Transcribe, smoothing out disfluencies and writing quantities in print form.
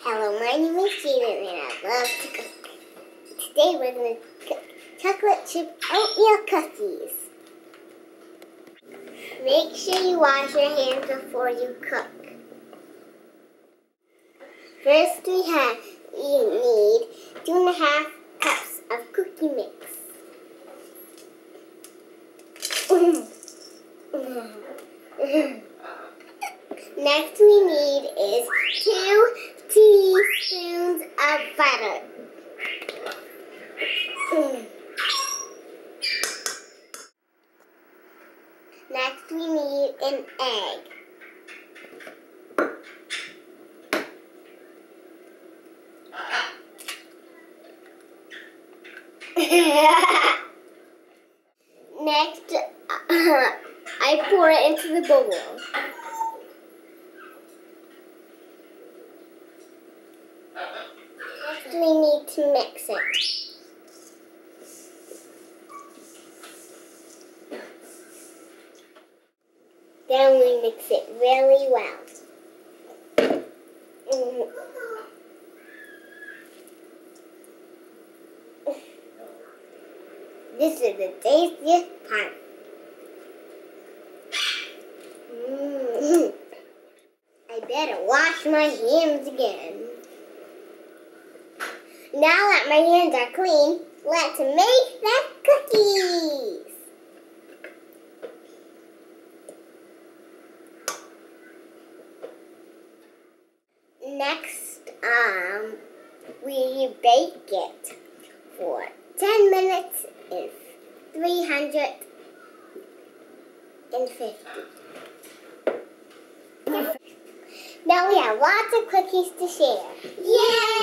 Hello, my name is Jayden and I love to cook. Today we're going to cook chocolate chip oatmeal cookies. Make sure you wash your hands before you cook. First we need 2.5 cups of cookie mix. Next we need is 2 teaspoons of butter. Next we need an egg. Next, I pour it into the bowl. Next, we need to mix it. Then we mix it really well. This is the tastiest part. I better wash my hands again. Now that my hands are clean, let's make the cookies. Next, we bake it for 10 minutes in 350. Now we have lots of cookies to share. Yay!